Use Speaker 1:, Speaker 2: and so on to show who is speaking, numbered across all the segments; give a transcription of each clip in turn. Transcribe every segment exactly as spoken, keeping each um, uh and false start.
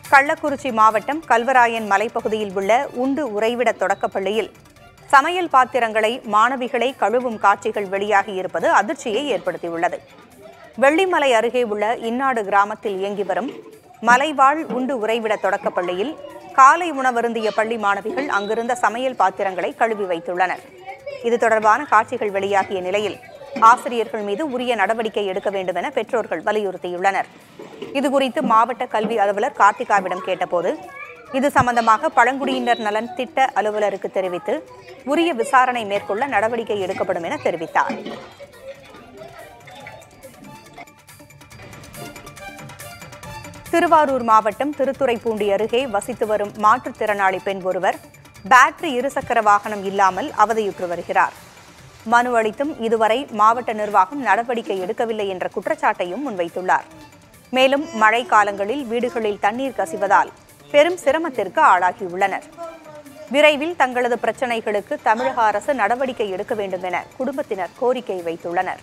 Speaker 1: கள்ளக்குறிச்சி மாவட்டம் கல்வராயன் மலைப்பகுதியில் உள்ள உண்டு உறைவிட தொடக்கப்பள்ளியில் சமையல் பாத்திரங்களை மாணவிகளை கழுவும் காட்சிகள் வெளியாகியிருப்பது அதிர்ச்சியை ஏற்படுத்தியுள்ளது. வெள்ளிமலை அருகே உள்ள இன்னாடு கிராமத்தில் இயங்கி வரும் மலைவாழ் உண்டு உறைவிட தொடக்கப்பள்ளியில் காலை உணவருந்திய பள்ளி மாணவிகள் அங்கிருந்த சமையல் பாத்திரங்களை கழுவி வைத்துள்ளனர். இது தொடர்பான காட்சிகள் வெளியாகிய நிலையில் ஆசிரியர்கள் மீது உரிய நடவடிக்கை எடுக்க வேண்டும் என பெற்றோர்கள் வலியுறுத்தியுள்ளனர். இதுகுறித்து மாவட்ட கல்வி அலுவலர் கார்த்திகாவிடம் கேட்டபோது இது சம்பந்தமாக பழங்குடியினர் நலன் திட்ட அலுவலருக்கு தெரிவித்து உரிய விசாரணை மேற்கொள்ள நடவடிக்கை எடுக்கப்படும் என தெரிவித்தார். திருவாரூர் மாவட்டம் திருத்துறைப்பூண்டி அருகே வசித்து வரும் மாற்றுத்திறனாளி பெண் ஒருவர் பேட்டரி இருசக்கர வாகனம் இல்லாமல் அவதியுற்று வருகிறார். மனு அளித்தும் இதுவரை மாவட்ட நிர்வாகம் நடவடிக்கை எடுக்கவில்லை என்ற குற்றச்சாட்டையும் முன்வைத்துள்ளார். மேலும் மழை காலங்களில் வீடுகளில் தண்ணீர் கசிவதால் பெரும் சிரமத்திற்கு ஆளாகியுள்ளனர். விரைவில் தங்களது பிரச்சினைகளுக்கு தமிழக அரசு நடவடிக்கை எடுக்க வேண்டும் என குடும்பத்தினர் கோரிக்கை வைத்துள்ளனர்.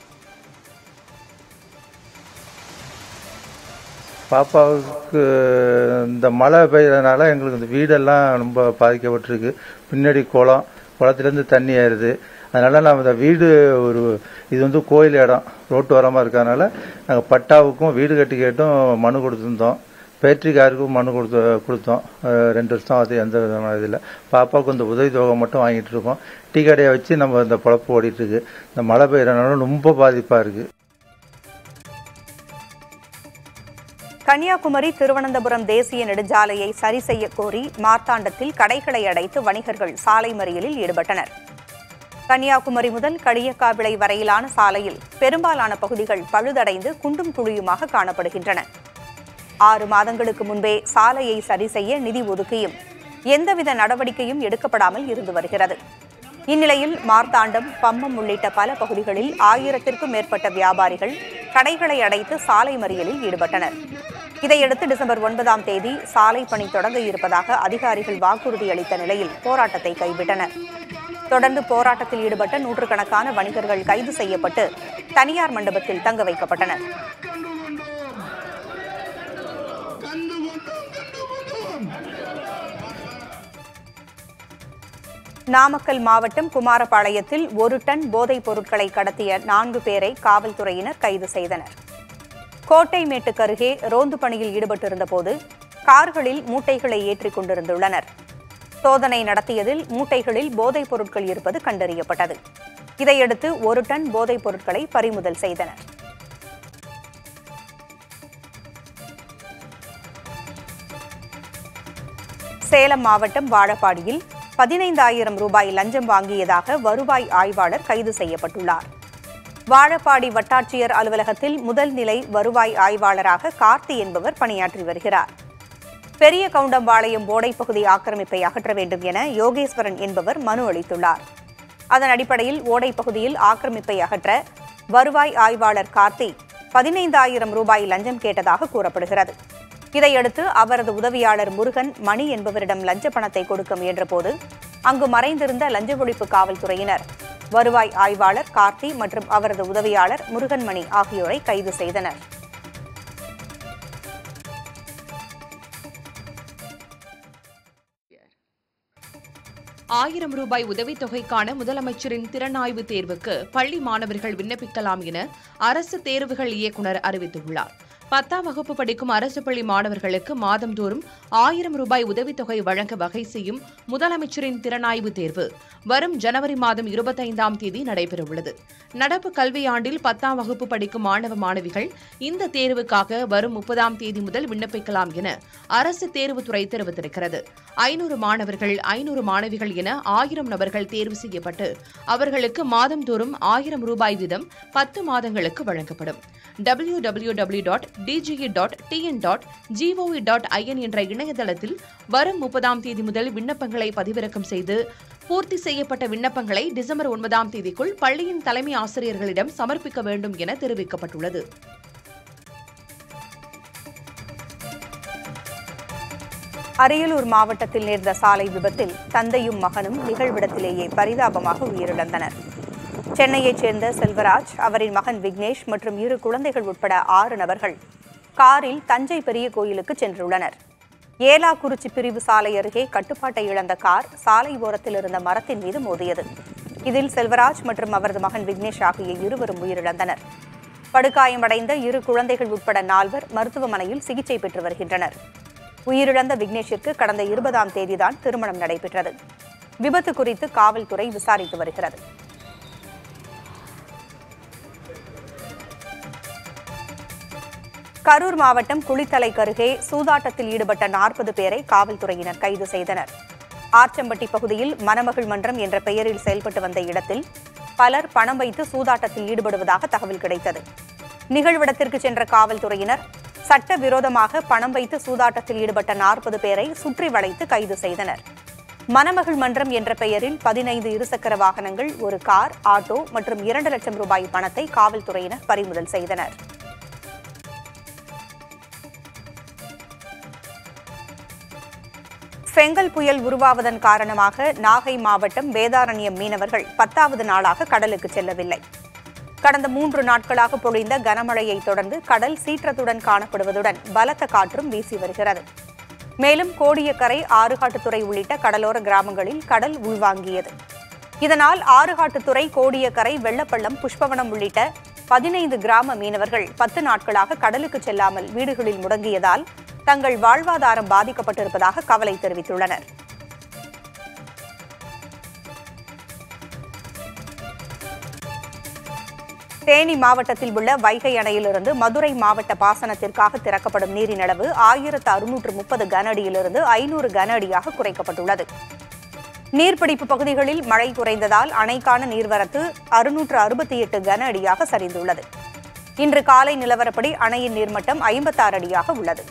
Speaker 2: பாப்பாவுக்கு இந்த மழை பெய்யறதுனால எங்களுக்கு இந்த வீடெல்லாம் ரொம்ப பாதிக்கப்பட்டிருக்கு. பின்னாடி குளம், குளத்துலேருந்து தண்ணி ஏறுது. அதனால நம்ம இந்த வீடு ஒரு இது வந்து கோயில் இடம் ரோட்டு ஓரமாக இருக்கிறதுனால நாங்கள் பட்டாவுக்கும் வீடு கட்டி கேட்டும் மனு கொடுத்துருந்தோம். பேட்டரிக்காருக்கும் மனு கொடுத்து கொடுத்தோம் ரெண்டு வருஷம் அது எந்த விதமான இதில் பாப்பாவுக்கு இந்த உதவி தொகை மட்டும் வாங்கிட்டு இருக்கோம். டீ கடையை வச்சு நம்ம இந்த பொழப்பு ஓடிட்டு இருக்கு. இந்த மழை பெய்யறதுனால ரொம்ப பாதிப்பாக இருக்கு.
Speaker 1: கன்னியாகுமரி திருவனந்தபுரம் தேசிய நெடுஞ்சாலையை சரி செய்ய கோரி மார்த்தாண்டத்தில் கடைகளை அடைத்து வணிகர்கள் சாலை மறியலில் ஈடுபட்டனர். கன்னியாகுமரி முதல் களியக்காவிளை வரையிலான சாலையில் பெரும்பாலான பகுதிகள் பழுதடைந்து குண்டும் குழியுமாக காணப்படுகின்றன. ஆறு மாதங்களுக்கு முன்பே சாலையை சரி செய்ய நிதி ஒதுக்கியும் எந்தவித நடவடிக்கையும் எடுக்கப்படாமல் இருந்து வருகிறது. இந்நிலையில் மார்த்தாண்டம், பம்மம் உள்ளிட்ட பல பகுதிகளில் ஆயிரத்திற்கும் மேற்பட்ட வியாபாரிகள் கடைகளை அடைத்து சாலை மறியலில் ஈடுபட்டனர். இதையடுத்து டிசம்பர் ஒன்பதாம் தேதி சாலை பணி தொடங்க இருப்பதாக அதிகாரிகள் வாக்குறுதி அளித்த நிலையில் போராட்டத்தை கைவிட்டனர். தொடர்ந்து போராட்டத்தில் ஈடுபட்ட நூற்றுக்கணக்கான வணிகர்கள் கைது செய்யப்பட்டு தனியார் மண்டபத்தில் தங்க வைக்கப்பட்டனர். நாமக்கல் மாவட்டம் குமாரபாளையத்தில் ஒரு டன் போதைப் பொருட்களை கடத்திய நான்கு பேரை காவல்துறையினர் கைது செய்தனர். கோட்டைமேட்டுக்கு அருகே ரோந்து பணியில் ஈடுபட்டிருந்த போது கார்களில் மூட்டைகளை ஏற்றிக் கொண்டிருந்துள்ளனர். சோதனை நடத்தியதில் மூட்டைகளில் போதைப் பொருட்கள் இருப்பது கண்டறியப்பட்டது. இதையடுத்து ஒரு டன் போதைப் பொருட்களை பறிமுதல் செய்தனர். சேலம் மாவட்டம் வாழப்பாடியில் பதினைந்தாயிரம் ரூபாய் லஞ்சம் வாங்கியதாக வருவாய் ஆய்வாளர் கைது செய்யப்பட்டுள்ளார். வாழப்பாடி வட்டாட்சியர் அலுவலகத்தில் முதல் நிலை வருவாய் ஆய்வாளராக கார்த்தி என்பவர் பணியாற்றி வருகிறார். பெரிய கவுண்டம்பாளையம் ஓடைப்பகுதி ஆக்கிரமிப்பை அகற்ற வேண்டும் என யோகேஸ்வரன் என்பவர் மனு அளித்துள்ளார். அதன் அடிப்படையில் ஓடைப்பகுதியில் ஆக்கிரமிப்பை அகற்ற வருவாய் ஆய்வாளர் கார்த்தி பதினைந்தாயிரம் ரூபாய் லஞ்சம் கேட்டதாக கூறப்படுகிறது. இதையடுத்து அவரது உதவியாளர் முருகன் மணி என்பவரிடம் லஞ்ச பணத்தை கொடுக்க முயன்றபோது அங்கு மறைந்திருந்த லஞ்ச ஒழிப்பு காவல்துறையினர் வருவாய் ஆய்வாளர் கார்த்தி மற்றும் அவரது உதவியாளர் முருகன் மணி ஆகியோரை கைது செய்தனர்.
Speaker 3: ஆயிரம் ரூபாய் உதவித்தொகைக்கான முதலமைச்சரின் திறனாய்வு தேர்வுக்கு பள்ளி மாணவர்கள் விண்ணப்பிக்கலாம் என அரசு தேர்வுகள் இயக்குநர் அறிவித்துள்ளார். பத்தாம் வகுப்பு படிக்கும் அரசு பள்ளி மாணவர்களுக்கு மாதந்தோறும் ஆயிரம் ரூபாய் உதவித்தொகை வழங்க வகை செய்யும் முதலமைச்சரின் திறனாய்வு தேர்வு வரும் ஜனவரி மாதம் இருபத்தைந்தாம் தேதி நடைபெறவுள்ளது. நடப்பு கல்வியாண்டில் பத்தாம் வகுப்பு படிக்கும் மாணவ மாணவிகள் இந்த தேர்வுக்காக வரும் முப்பதாம் தேதி முதல் விண்ணப்பிக்கலாம் என அரசு தேர்வுத்துறை தெரிவித்திருக்கிறது. ஐநூறு மாணவர்கள் ஐநூறு மாணவிகள் என ஆயிரம் நபர்கள் தேர்வு செய்யப்பட்டு அவர்களுக்கு மாதந்தோறும் ஆயிரம் ரூபாய் வீதம் பத்து மாதங்களுக்கு வழங்கப்படும். W W W dot DGE dot TN dot GOV dot IN என்ற இணையதளத்தில் வரும் முப்பதாம் தேதி முதல் விண்ணப்பங்களை பதிவிறக்கம் செய்து பூர்த்தி செய்யப்பட்ட விண்ணப்பங்களை டிசம்பர் ஒன்பதாம் தேதிக்குள் பள்ளியின் தலைமை ஆசிரியர்களிடம் சமர்ப்பிக்க வேண்டும் என தெரிவிக்கப்பட்டுள்ளது.
Speaker 1: அரியலூர் மாவட்டத்தில் நேர்ந்த சாலை விபத்தில் தந்தையும் மகனும் நிகழ்விடத்திலேயே பரிதாபமாக உயிரிழந்தனர். சென்னையைச் சேர்ந்த செல்வராஜ், அவரின் மகன் விக்னேஷ் மற்றும் இரு குழந்தைகள் உட்பட ஆறு நபர்கள் காரில் தஞ்சை பெரிய கோயிலுக்கு சென்றுள்ளனர். ஏலாக்குறிச்சி பிரிவு சாலை அருகே கட்டுப்பாட்டை இழந்த கார் சாலை ஓரத்தில் இருந்த மரத்தின் மீது மோதியது. இதில் செல்வராஜ் மற்றும் அவரது மகன் விக்னேஷ் ஆகிய இருவரும் உயிரிழந்தனர். படுகாயமடைந்த இரு குழந்தைகள் உட்பட நால்வர் மருத்துவமனையில் சிகிச்சை பெற்று வருகின்றனர். உயிரிழந்த விக்னேஷிற்கு கடந்த இருபதாம் தேதிதான் திருமணம் நடைபெற்றது. விபத்து குறித்து காவல்துறை விசாரித்து வருகிறது. கரூர் மாவட்டம் குளித்தலைக்கு அருகே சூதாட்டத்தில் ஈடுபட்ட நாற்பது பேரை காவல்துறையினர் கைது செய்தனர். ஆர்ச்சம்பட்டி பகுதியில் மணமகள் மன்றம் என்ற பெயரில் செயல்பட்டு வந்த இடத்தில் பலர் பணம் வைத்து சூதாட்டத்தில் ஈடுபடுவதாக தகவல் கிடைத்தது. நிகழ்விடத்திற்கு சென்ற காவல்துறையினர் சட்டவிரோதமாக பணம் வைத்து சூதாட்டத்தில் ஈடுபட்ட நாற்பது பேரை சுற்றி வளைத்து கைது செய்தனர். மணமகள் மன்றம் என்ற பெயரில் பதினைந்து இருசக்கர வாகனங்கள், ஒரு கார், ஆட்டோ மற்றும் இரண்டு லட்சம் ரூபாய் பணத்தை காவல்துறையினர் பறிமுதல் செய்தனர். பெங்கல் புயல் உருவாவதன் காரணமாக நாகை மாவட்டம் வேதாரண்யம் மீனவர்கள் பத்தாவது நாளாக கடலுக்கு செல்லவில்லை. கடந்த மூன்று நாட்களாக பொழிந்த கனமழையை தொடர்ந்து கடல் சீற்றத்துடன் காணப்படுவதுடன் பலத்த காற்றும் வீசி வருகிறது. மேலும் கோடியக்கரை, ஆறுகாட்டுத்துறை உள்ளிட்ட கடலோர கிராமங்களில் கடல் உள்வாங்கியது. இதனால் ஆறுகாட்டுத்துறை, கோடியக்கரை, வெள்ளப்பள்ளம், புஷ்பவனம் உள்ளிட்ட பதினைந்து கிராம மீனவர்கள் பத்து நாட்களாக கடலுக்கு செல்லாமல் வீடுகளில் முடங்கியதால் தங்கள் வாழ்வாதாரம் பாதிக்கப்பட்டிருப்பதாக கவலை தெரிவித்துள்ளனர். தேனி மாவட்டத்தில் உள்ள வைகை அணையிலிருந்து மதுரை மாவட்ட பாசனத்திற்காக திறக்கப்படும் நீரின் அளவு ஆயிரத்து அறுநூற்று முப்பது கன அடியிலிருந்து ஐநூறு கன அடியாக குறைக்கப்பட்டுள்ளது. நீர்பிடிப்பு பகுதிகளில் மழை குறைந்ததால் அணைக்கான நீர்வரத்து அறுநூற்று அறுபத்தி எட்டு கன அடியாக சரிந்துள்ளது. இன்று காலை நிலவரப்படி அணையின் நீர்மட்டம் ஐம்பத்தாறு அடியாக உள்ளது.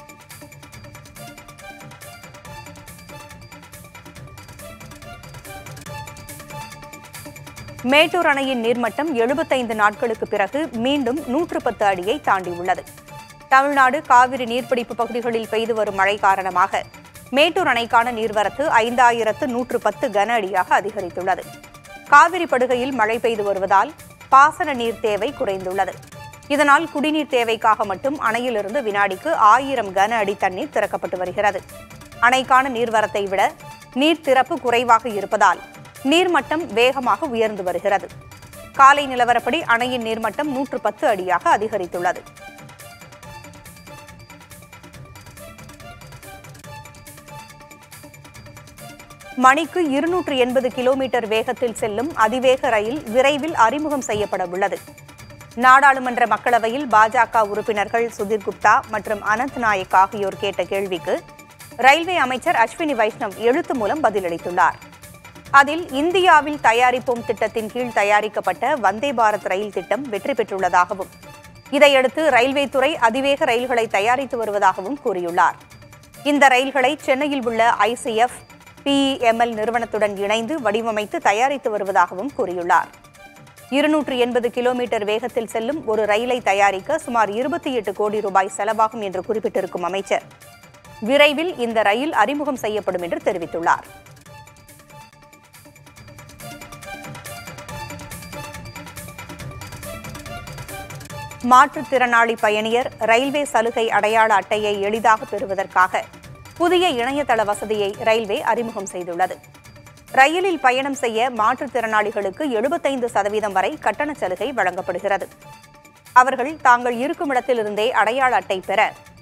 Speaker 1: மேட்டூர் அணையின் நீர்மட்டம் எழுபத்தைந்து நாட்களுக்கு பிறகு மீண்டும் நூற்று பத்து அடியை தாண்டியுள்ளது. தமிழ்நாடு காவிரி நீர்பிடிப்பு பகுதிகளில் பெய்து வரும் மழை காரணமாக மேட்டூர் அணைக்கான நீர்வரத்து ஐந்தாயிரத்து நூற்று பத்து கன அடியாக அதிகரித்துள்ளது. காவிரி படுகையில் மழை பெய்து வருவதால் பாசன நீர் தேவை குறைந்துள்ளது. இதனால் குடிநீர் தேவைக்காக மட்டும் அணையிலிருந்து வினாடிக்கு ஆயிரம் கன அடி தண்ணீர் திறக்கப்பட்டு வருகிறது. அணைக்கான நீர்வரத்தை விட நீர் திறப்பு குறைவாக இருப்பதால் நீர்மட்டம் வேகமாக உயர்ந்து வருகிறது. காலை நிலவரப்படி அணையின் நீர்மட்டம் நூற்று பத்து அடியாக அதிகரித்துள்ளது. மணிக்கு இருநூற்று எண்பது கிலோமீட்டர் வேகத்தில் செல்லும் அதிவேக ரயில் விரைவில் அறிமுகம் செய்யப்பட உள்ளது. நாடாளுமன்ற மக்களவையில் பாஜக உறுப்பினர்கள் சுதீர் குப்தா மற்றும் அனந்த் நாயக் ஆகியோர் கேட்ட கேள்விக்கு ரயில்வே அமைச்சர் அஸ்வினி வைஷ்ணவ் எழுத்து மூலம் பதிலளித்துள்ளார். அதில் இந்தியாவில் தயாரிப்போம் திட்டத்தின் கீழ் தயாரிக்கப்பட்ட வந்தே பாரத் ரயில் திட்டம் வெற்றி பெற்றுள்ளதாகவும் இதையடுத்து ரயில்வே துறை அதிவேக ரயில்களை தயாரித்து வருவதாகவும் கூறியுள்ளார். இந்த ரயில்களை சென்னையில் உள்ள ஐசிஎஃப், பிஇஎம்எல் நிறுவனத்துடன் இணைந்து வடிவமைத்து தயாரித்து வருவதாகவும் கூறியுள்ளார். இருநூற்று எண்பது கிலோமீட்டர் வேகத்தில் செல்லும் ஒரு ரயிலை தயாரிக்க சுமார் இருபத்தி எட்டு கோடி ரூபாய் செலவாகும் என்று குறிப்பிட்டிருக்கும் அமைச்சர் விரைவில் இந்த ரயில் அறிமுகம் செய்யப்படும் என்று தெரிவித்துள்ளார். மாற்றுத்திறனாளி பயணியர் ரயில்வே சலுகை அடையாள அட்டையை எளிதாக பெறுவதற்காக புதிய இணையதள வசதியை ரயில்வே அறிமுகம் செய்துள்ளது. ரயிலில் பயணம் செய்ய மாற்றுத்திறனாளிகளுக்கு எழுபத்தைந்து சதவீதம் வரை கட்டண சலுகை வழங்கப்படுகிறது. அவர்கள் தாங்கள் இருக்கும் இடத்திலிருந்தே அடையாள அட்டை பெற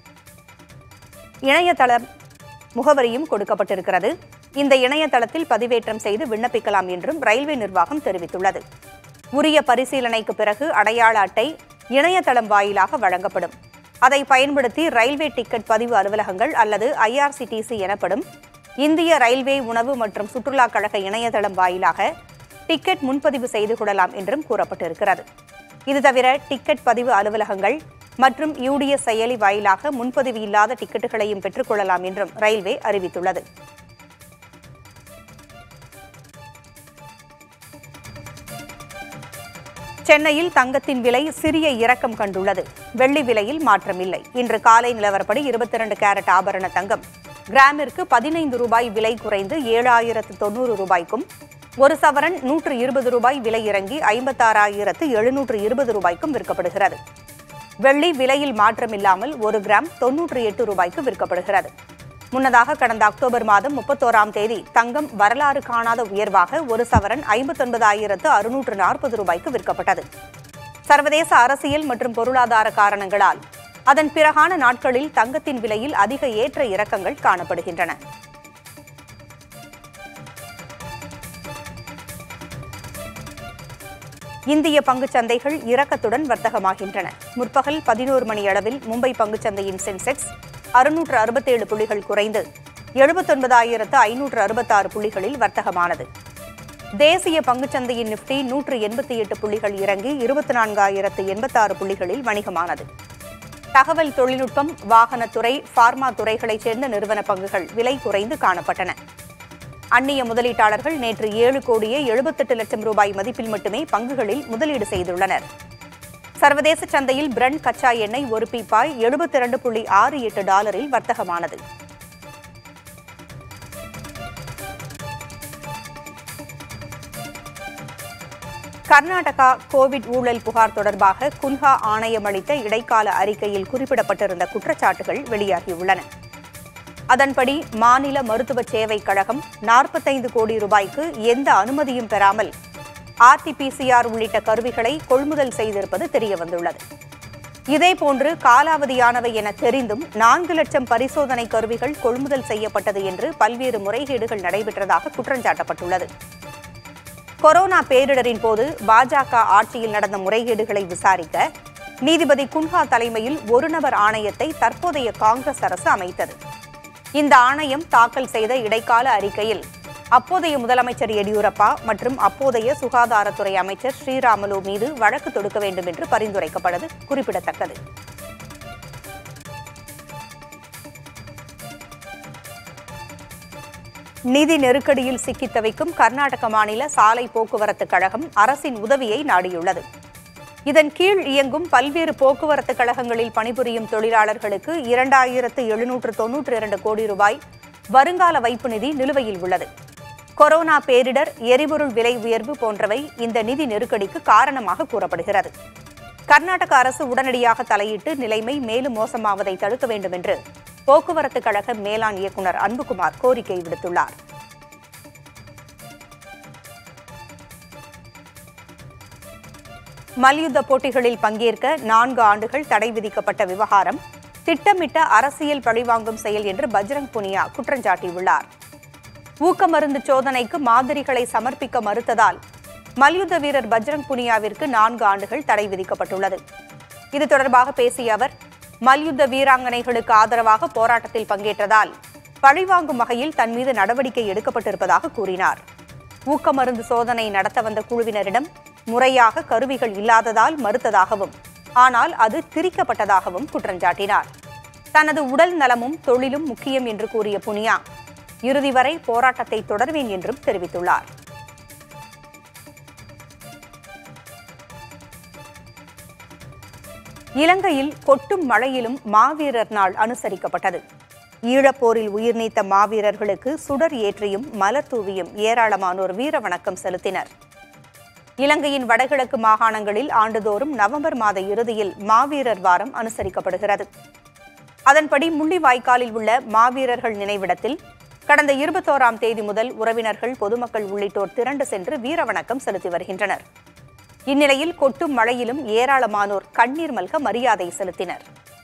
Speaker 1: இணையதள முகவரியும் கொடுக்கப்பட்டிருக்கிறது. இந்த இணையதளத்தில் பதிவேற்றம் செய்து விண்ணப்பிக்கலாம் என்றும் ரயில்வே நிர்வாகம் தெரிவித்துள்ளது. உரிய பரிசீலனைக்கு பிறகு அடையாள அட்டை இணையதளம் வாயிலாக வழங்கப்படும். அதை பயன்படுத்தி ரயில்வே டிக்கெட் பதிவு அலுவலகங்கள் அல்லது ஐஆர்சிடிசி எனப்படும் இந்திய ரயில்வே உணவு மற்றும் சுற்றுலா கழக இணையதளம் வாயிலாக டிக்கெட் முன்பதிவு செய்து கொள்ளலாம் என்றும் கூறப்பட்டிருக்கிறது. இது தவிர டிக்கெட் பதிவு அலுவலகங்கள் மற்றும் யூடிஎஸ் செயலி வாயிலாக முன்பதிவு இல்லாத டிக்கெட்டுகளையும் பெற்றுக் கொள்ளலாம் என்றும் ரயில்வே அறிவித்துள்ளது. சென்னையில் தங்கத்தின் விலை சிறிய இறக்கம் கண்டுள்ளது. வெள்ளி விலையில் மாற்றமில்லை. இன்று காலை நிலவரப்படி இருபத்தி இரண்டு கேரட் ஆபரண தங்கம் கிராமிற்கு பதினைந்து ரூபாய் விலை குறைந்து ஏழாயிரத்து தொன்னூறு ரூபாய்க்கும், ஒரு சவரன் நூற்று இருபது ரூபாய் விலை இறங்கி ஐம்பத்தாறாயிரத்து எழுநூற்று இருபது ரூபாய்க்கும் விற்கப்படுகிறது. வெள்ளி விலையில் மாற்றமில்லாமல் ஒரு கிராம் தொன்னூற்று எட்டு ரூபாய்க்கு விற்கப்படுகிறது. முன்னதாக கடந்த அக்டோபர் மாதம் முப்பத்தோராம் தேதி தங்கம் வரலாறு காணாத உயர்வாக ஒரு சவரன் ஐம்பத்தொன்பதாயிரத்து அறுநூற்று நாற்பது ரூபாய்க்கு விற்கப்பட்டது. சர்வதேச அரசியல் மற்றும் பொருளாதார காரணங்களால் அதன் பிறகான நாட்களில் தங்கத்தின் விலையில் அதிக ஏற்ற இறக்கங்கள் காணப்படுகின்றன. இந்திய பங்குச் சந்தைகள் இறக்கத்துடன் வர்த்தகமாகின்றன. முற்பகல் பதினோரு மணி அளவில் மும்பை பங்குச்சந்தையின் சென்செக்ஸ் அறுநூற்று அறுபத்தேழு புள்ளிகள் குறைந்து எழுபத்தொன்பதாயிரத்து ஐநூற்று அறுபத்தாறு புள்ளிகளில் வர்த்தகமானது. தேசிய பங்குச்சந்தையின் நிப்டி நூற்று எண்பத்தி எட்டு புள்ளிகள் இறங்கி இருபத்தி நான்காயிரத்து எண்பத்தாறு புள்ளிகளில் வணிகமானது. தகவல் தொழில்நுட்பம், வாகனத்துறை, பார்மா துறைகளைச் சேர்ந்த நிறுவன பங்குகள் விலை குறைந்து காணப்பட்டன. அந்நிய முதலீட்டாளர்கள் நேற்று ஏழு கோடியே எழுபத்தெட்டு லட்சம் ரூபாய் மதிப்பில் மட்டுமே பங்குகளில் முதலீடு செய்துள்ளனர். சர்வதேச சந்தையில் பிரண்ட் கச்சா எண்ணெய் ஒரு பீப்பாய் எழுபத்தி இரண்டு புள்ளி ஆறு எட்டு டாலரில் வர்த்தகமானது. கர்நாடகா கோவிட் ஊழல் புகார் தொடர்பாக குன்ஹா ஆணையம் அளித்த இடைக்கால அறிக்கையில் குறிப்பிடப்பட்டிருந்த குற்றச்சாட்டுகள் வெளியாகியுள்ளன. அதன்படி மாநில மருத்துவ சேவை கழகம் நாற்பத்தைந்து கோடி ரூபாய்க்கு எந்த அனுமதியும் பெறாமல் ஆர்டிபிசிஆர் உள்ளிட்ட கருவிகளை கொள்முதல் செய்திருப்பது தெரியவந்துள்ளது. இதேபோன்று காலாவதியானவை என தெரிந்தும் நான்கு லட்சம் பரிசோதனை கருவிகள் கொள்முதல் செய்யப்பட்டது என்று பல்வேறு முறைகேடுகள் நடைபெற்றதாக குற்றஞ்சாட்டப்பட்டுள்ளது. கொரோனா பேரிடரின் போது பாஜக ஆட்சியில் நடந்த முறைகேடுகளை விசாரிக்க நீதிபதி குன்ஹா தலைமையில் ஒருநபர் ஆணையத்தை தற்போதைய காங்கிரஸ் அரசு அமைத்தது. இந்த ஆணையம் தாக்கல் செய்த இடைக்கால அறிக்கையில் அப்போதைய முதலமைச்சர் எடியூரப்பா மற்றும் அப்போதைய சுகாதாரத்துறை அமைச்சர் ஸ்ரீராமுலு மீது வழக்கு தொடுக்க வேண்டும் என்று பரிந்துரைக்கப்பட்டது குறிப்பிடத்தக்கது. நிதி நெருக்கடியில் சிக்கித் தவிக்கும் கர்நாடக மாநில சாலை போக்குவரத்து கழகம் அரசின் உதவியை நாடியுள்ளது. இதன் கீழ் இயங்கும் பல்வேறு போக்குவரத்து கழகங்களில் பணிபுரியும் தொழிலாளர்களுக்கு இரண்டாயிரத்து எழுநூற்று தொன்னூற்றி இரண்டு கோடி ரூபாய் வருங்கால வைப்பு நிதி நிலுவையில் உள்ளது. கொரோனா பேரிடர், எரிபொருள் விலை உயர்வு போன்றவை இந்த நிதி நெருக்கடிக்கு காரணமாக கூறப்படுகிறது. கர்நாடக அரசு உடனடியாக தலையிட்டு நிலைமை மேலும் மோசமாவதை தடுக்க வேண்டும் என்று போக்குவரத்து கழக மேலாண் இயக்குநர் அன்புகுமார் கோரிக்கை விடுத்துள்ளார். மல்யுத்த போட்டிகளில் பங்கேற்க நான்கு ஆண்டுகள் தடை விதிக்கப்பட்ட விவகாரம் திட்டமிட்ட அரசியல் பழிவாங்கும் செயல் என்று பஜ்ரங் புனியா குற்றஞ்சாட்டியுள்ளார். ஊக்கமருந்து சோதனைக்கு மாதிரிகளை சமர்ப்பிக்க மறுத்ததால் மல்யுத்த வீரர் பஜ்ரங் புனியாவிற்கு நான்கு ஆண்டுகள் தடை விதிக்கப்பட்டுள்ளது. இது தொடர்பாக பேசிய அவர், மல்யுத்த வீராங்கனைகளுக்கு ஆதரவாக போராட்டத்தில் பங்கேற்றதால் பழிவாங்கும் வகையில் தன் மீது நடவடிக்கை எடுக்கப்பட்டிருப்பதாக கூறினார். ஊக்கமருந்து சோதனை நடத்த வந்த குழுவினரிடம் முறையாக கருவிகள் இல்லாததால் மறுத்ததாகவும், ஆனால் அது திரிக்கப்பட்டதாகவும் குற்றஞ்சாட்டினார். தனது உடல் நலமும் தொழிலும் முக்கியம் என்று கூறிய புனியா, இறுதி வரை போராட்டத்தை தொடர்வேன் என்றும் தெரிவித்துள்ளார். இலங்கையில் கொட்டும் மழையிலும் மாவீரர் நாள் அனுசரிக்கப்பட்டது. ஈழப்போரில் உயிர் நீத்த மாவீரர்களுக்கு சுடர் ஏற்றியும் மலர் தூவியும் ஏராளமானோர் வீர வணக்கம் செலுத்தினர். இலங்கையின் வடகிழக்கு மாகாணங்களில் ஆண்டுதோறும் நவம்பர் மாத இறுதியில் மாவீரர் வாரம் அனுசரிக்கப்படுகிறது. அதன்படி முள்ளிவாய்க்காலில் உள்ள மாவீரர்கள் நினைவிடத்தில் கடந்த இருபத்தோராம் தேதி முதல் உறவினர்கள், பொதுமக்கள் உள்ளிட்டோர் திரண்டு சென்று வீர வணக்கம் செலுத்தி வருகின்றனர். இந்நிலையில் கொட்டும் மழையிலும் ஏராளமானோர் கண்ணீர் மல்க மரியாதை செலுத்தினர்.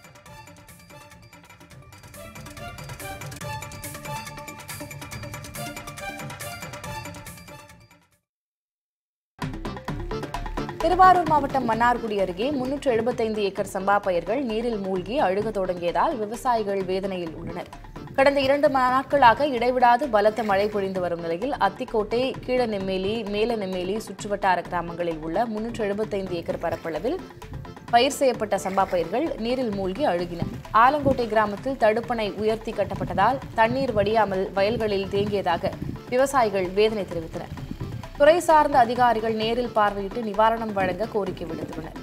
Speaker 3: திருவாரூர் மாவட்டம் மன்னார்குடி அருகே முன்னூற்று எழுபத்தைந்து ஏக்கர் சம்பா பயிர்கள் நீரில் மூழ்கி அழுக தொடங்கியதால் விவசாயிகள் வேதனையில் உள்ளனர். கடந்த இரண்டு நாட்களாக இடைவிடாது பலத்த மழை பொழிந்து வரும் நிலையில் அத்திக்கோட்டை, கீழநெம்மேலி, மேலநெம்மேலி சுற்றுவட்டார கிராமங்களில் உள்ள முன்னூற்று எழுபத்தைந்து ஏக்கர் பரப்பளவில் பயிர் செய்யப்பட்ட சம்பா பயிர்கள் நீரில் மூழ்கி அழுகின. ஆலங்கோட்டை கிராமத்தில் தடுப்பணை உயர்த்தி கட்டப்பட்டதால் தண்ணீர் வடியாமல் வயல்களில் தேங்கியதாக விவசாயிகள் வேதனை தெரிவித்தனர். துறை சார்ந்த அதிகாரிகள் நேரில் பார்வையிட்டு நிவாரணம் வழங்க கோரிக்கை விடுத்துள்ளனர்.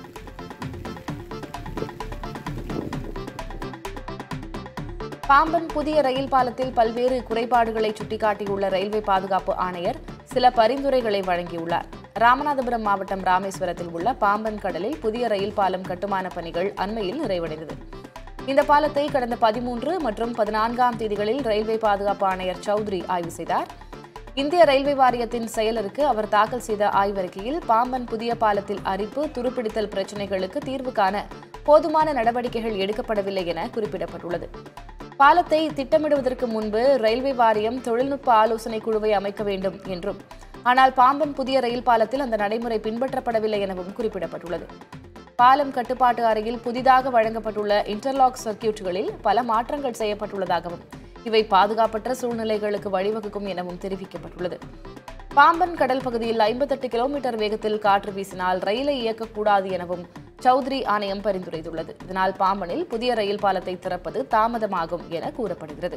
Speaker 3: பாம்பன் புதிய ரயில் பாலத்தில் பல்வேறு குறைபாடுகளை சுட்டிக்காட்டியுள்ள ரயில்வே பாதுகாப்பு ஆணையர் சில பரிந்துரைகளை வழங்கியுள்ளார். ராமநாதபுரம் மாவட்டம் ராமேஸ்வரத்தில் உள்ள பாம்பன் கடலில் புதிய ரயில் பாலம் கட்டுமான பணிகள் அண்மையில் நிறைவடைந்தது.
Speaker 4: இந்த பாலத்தை கடந்த பதிமூன்று மற்றும் பதினான்காம் தேதிகளில் ரயில்வே பாதுகாப்பு ஆணையர் சௌத்ரி ஆய்வு செய்தார். இந்திய ரயில்வே வாரியத்தின் செயலருக்கு அவர் தாக்கல் செய்த ஆய்வறிக்கையில் பாம்பன் புதிய பாலத்தில் அரிப்பு, துருப்பிடித்தல் பிரச்சினைகளுக்கு தீர்வு காண போதுமான நடவடிக்கைகள் எடுக்கப்படவில்லை என குறிப்பிடப்பட்டுள்ளது. பாலத்தை திட்டமிடுவதற்கு முன்பு ரயில்வே வாரியம் தொழில்நுட்ப ஆலோசனை குழுவை அமைக்க வேண்டும் என்றும், ஆனால் பாம்பன் புதிய ரயில் பாலத்தில் அந்த நடைமுறை பின்பற்றப்படவில்லை எனவும் குறிப்பிடப்பட்டுள்ளது. பாலம் கட்டுப்பாட்டு அறையில் புதிதாக வழங்கப்பட்டுள்ள இன்டர்லாக் சர்க்கியூட்டுகளில் பல மாற்றங்கள் செய்யப்பட்டுள்ளதாகவும், இவை பாதுகாப்பற்ற சூழ்நிலைகளுக்கு வழிவகுக்கும் எனவும் தெரிவிக்கப்பட்டுள்ளது. பாம்பன் கடல் பகுதியில் ஐம்பத்தெட்டு கிலோமீட்டர் வேகத்தில் காற்று வீசினால் ரயிலை இயக்கக்கூடாது எனவும் சௌத்ரி ஆணையம் பரிந்துரைத்துள்ளது. இதனால் பாம்பனில் புதிய ரயில் பாலத்தை திறப்பது தாமதமாகும் என கூறப்படுகிறது.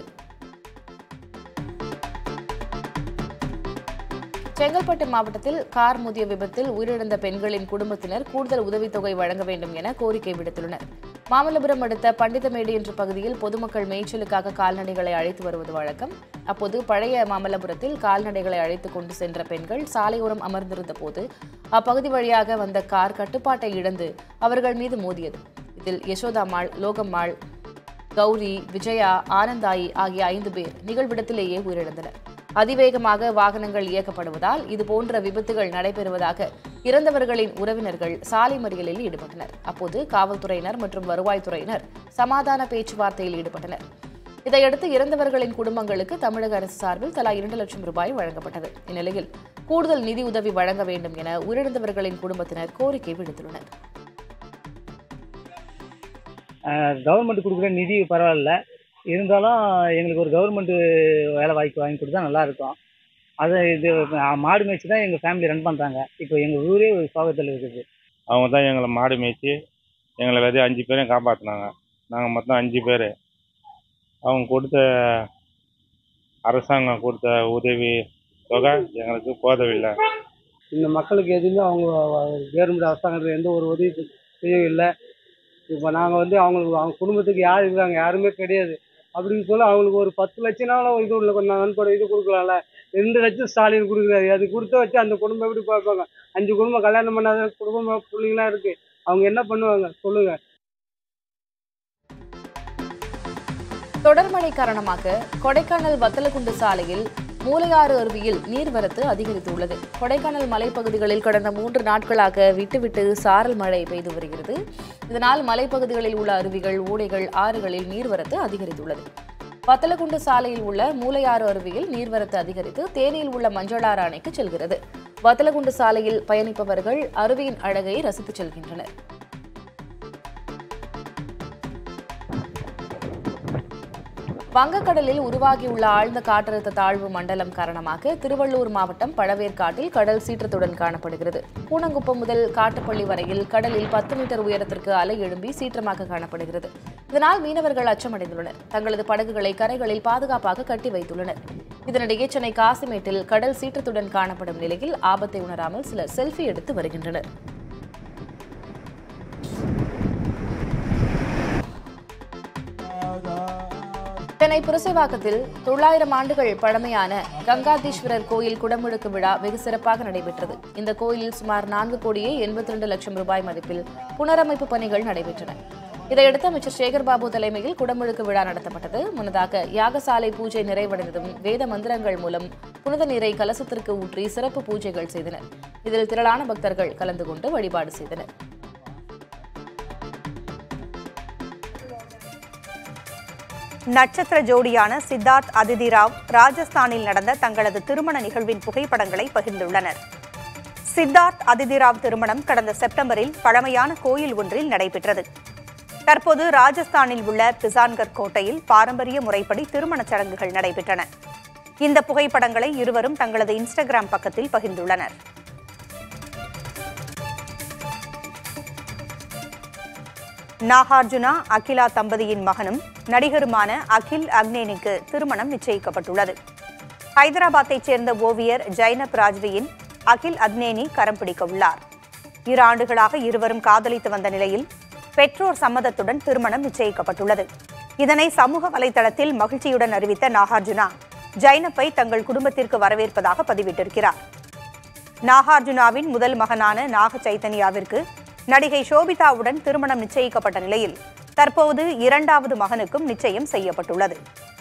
Speaker 4: செங்கல்பட்டு மாவட்டத்தில் கார் மோதிய விபத்தில் உயிரிழந்த பெண்களின் குடும்பத்தினர் கூடுதல் உதவித்தொகை வழங்க வேண்டும் என கோரிக்கை விடுத்துள்ளனர். மாமல்லபுரம் அடுத்த பண்டிதமேடு என்ற பகுதியில் பொதுமக்கள் மேய்ச்சலுக்காக கால்நடைகளை அழைத்து வருவது வழக்கம். அப்போது பழைய மாமல்லபுரத்தில் கால்நடைகளை அழைத்துக் கொண்டு சென்ற பெண்கள் சாலையோரம் அமர்ந்திருந்த போது அப்பகுதி வழியாக வந்த கார் கட்டுப்பாட்டை இழந்து அவர்கள் மீது மோதியது. இதில் யசோதாமாள், லோகம்மாள், கௌரி, விஜயா, ஆனந்தாயி ஆகிய ஐந்து பேர் நிகழ்விடத்திலேயே உயிரிழந்தனர். அதிவேகமாக வாகனங்கள் இயக்கப்படுவதால் இதுபோன்ற விபத்துகள் நடைபெறுவதாக இறந்தவர்களின் உறவினர்கள் சாலை மறியலில் ஈடுபட்டனர். அப்போது காவல்துறையினர் மற்றும் வருவாய்த்துறையினர் சமாதான பேச்சுவார்த்தையில் ஈடுபட்டனர். இதையடுத்து இறந்தவர்களின் குடும்பங்களுக்கு தமிழக அரசு சார்பில் தலா இரண்டு லட்சம் ரூபாய் வழங்கப்பட்டது. இந்நிலையில் கூடுதல் நிதி உதவி வழங்க வேண்டும் என உயிரிழந்தவர்களின் குடும்பத்தினர் கோரிக்கை விடுத்துள்ளனர்.
Speaker 5: கவர்மெண்ட் கொடுக்குற நிதி பரவாயில்ல, இருந்தாலும் எங்களுக்கு ஒரு கவர்மெண்ட் வேலை வாய்ப்பு வாங்கி கொடுத்தா நல்லா இருக்கும். அதை இது மாடு மேய்ச்சி தான் எங்கள் ஃபேமிலி ரன் பண்ணுறாங்க. இப்போ எங்கள் ஊரே ஒரு சோகத்தில் இருக்குது.
Speaker 6: அவங்க தான் எங்களை மாடு மேய்ச்சி எங்களை விதைய அஞ்சு பேரையும் காப்பாற்றினாங்க. நாங்கள் மொத்தம் அஞ்சு பேர். அவங்க கொடுத்த அரசாங்கம் கொடுத்த உதவி தொகை எங்களுக்கு போதவில்லை.
Speaker 7: இந்த மக்களுக்கு எதுவுமே அவங்க கவர்மெண்ட் அரசாங்கத்தில் எந்த ஒரு உதவி செய்யவும் இல்லை. இப்போ நாங்கள் வந்து அவங்களுக்கு அவங்க குடும்பத்துக்கு யார் இருக்காங்க, யாருமே கிடையாது. அப்படின்னு சொல்லி அவங்களுக்கு ஒரு பத்து லட்சம்னாலும் இது உள்ள கொஞ்சம் நன்கொடை இது கொடுக்கலாம்ல. ரெண்டு லட்சம் ஸ்டாலின் கொடுக்குறாரு. அது கொடுத்த வச்சு அந்த குடும்பம் எப்படி பார்ப்பாங்க? அஞ்சு குடும்பம் கல்யாணம் பண்ணாத குடும்பம் பிள்ளைங்களாம் இருக்கு. அவங்க என்ன பண்ணுவாங்க சொல்லுங்க?
Speaker 4: தொடர் மழை காரணமாக கொடைக்கானல் வத்தலக்குண்டு சாலையில் மூலையாறு அருவியில் நீர்வரத்து அதிகரித்துள்ளது. கொடைக்கானல் மலைப்பகுதிகளில் கடந்த மூன்று நாட்களாக விட்டுவிட்டு சாரல் மழை பெய்து வருகிறது. இதனால் மலைப்பகுதிகளில் உள்ள அருவிகள், ஓடைகள், ஆறுகளில் நீர்வரத்து அதிகரித்துள்ளது. வத்தலக்குண்டு சாலையில் உள்ள மூலையாறு அருவியில் நீர்வரத்து அதிகரித்து தேனியில் உள்ள மஞ்சளாறு அணைக்கு செல்கிறது. வத்தலக்குண்டு சாலையில் பயணிப்பவர்கள் அருவியின் அழகை ரசித்துச் செல்கின்றனர். வங்கக்கடலில் உருவாகியுள்ள ஆழ்ந்த காற்றழுத்த தாழ்வு மண்டலம் காரணமாக திருவள்ளூர் மாவட்டம் பழவேற்காட்டில் கடல் சீற்றத்துடன் காணப்படுகிறது. பூனங்குப்பம் முதல் காட்டுப்பள்ளி வரையில் கடலில் பத்து மீட்டர் உயரத்திற்கு அலை எழும்பி சீற்றமாக காணப்படுகிறது. இதனால் மீனவர்கள் அச்சமடைந்துள்ளனர். தங்களது படகுகளை கரைகளில் பாதுகாப்பாக கட்டி வைத்துள்ளனர். இதனிடையே சென்னை காசிமேட்டில் கடல் சீற்றத்துடன் காணப்படும் நிலையில் ஆபத்தை உணராமல் சிலர் செல்ஃபி எடுத்து வருகின்றனர். சென்னை புரசைவாக்கத்தில் தொள்ளாயிரம் ஆண்டுகள் பழமையான கங்காதீஸ்வரர் கோயில் குடமுழுக்கு விழா வெகு சிறப்பாக நடைபெற்றது. இந்த கோயிலில் சுமார் நான்கு கோடியே எண்பத்தி இரண்டு லட்சம் ரூபாய் மதிப்பில் புனரமைப்பு பணிகள் நடைபெற்றன. இதையடுத்து அமைச்சர் சேகர்பாபு தலைமையில் குடமுழுக்கு விழா நடத்தப்பட்டது. முன்னதாக யாகசாலை பூஜை நிறைவடைந்ததும் வேத மந்திரங்கள் மூலம் புனித நீரை கலசத்திற்கு ஊற்றி சிறப்பு பூஜைகள் செய்தனர். இதில் திரளான பக்தர்கள் கலந்து கொண்டு வழிபாடு செய்தனர்.
Speaker 1: நட்சத்திர ஜோடியான சித்தார்த் அதிதி ராவ் ராஜஸ்தானில் நடந்த தங்களது திருமண நிகழ்வின் புகைப்படங்களை பகிர்ந்துள்ளனர். சித்தார்த் அதிதி ராவ் திருமணம் கடந்த செப்டம்பரில் பழமையான கோயில் ஒன்றில் நடைபெற்றது. தற்போது ராஜஸ்தானில் உள்ள பிசான்கர் கோட்டையில் பாரம்பரிய முறைப்படி திருமணச் சடங்குகள் நடைபெற்றன. இந்த புகைப்படங்களை இருவரும் தங்களது இன்ஸ்டாகிராம் பக்கத்தில் பகிர்ந்துள்ளனர். நாகார்ஜுனா அகிலா தம்பதியின் மகனும் நடிகருமான அகில் அக்னேனிக்கு திருமணம் நிச்சயிக்கப்பட்டுள்ளது. ஹைதராபாத்தைச் சேர்ந்த ஓவியர் ஜைனப் ராஜ்வியின் அகில் அக்னேனி கரம் பிடிக்க உள்ளார். இரு ஆண்டுகளாக இருவரும் காதலித்து வந்த நிலையில் பெற்றோர் சம்மதத்துடன் திருமணம் நிச்சயிக்கப்பட்டுள்ளது. இதனை சமூக வலைதளத்தில் மகிழ்ச்சியுடன் அறிவித்த நாகார்ஜுனா ஜைனப்பை தங்கள் குடும்பத்திற்கு வரவேற்பதாக பதிவிட்டிருக்கிறார். நாகார்ஜுனாவின் முதல் மகனான நாக சைத்தன்யாவிற்கு நடிகை ஷோபிதாவுடன் திருமணம் நிச்சயிக்கப்பட்ட நிலையில் தற்போது இரண்டாவது மகனுக்கும் நிச்சயம் செய்யப்பட்டுள்ளது.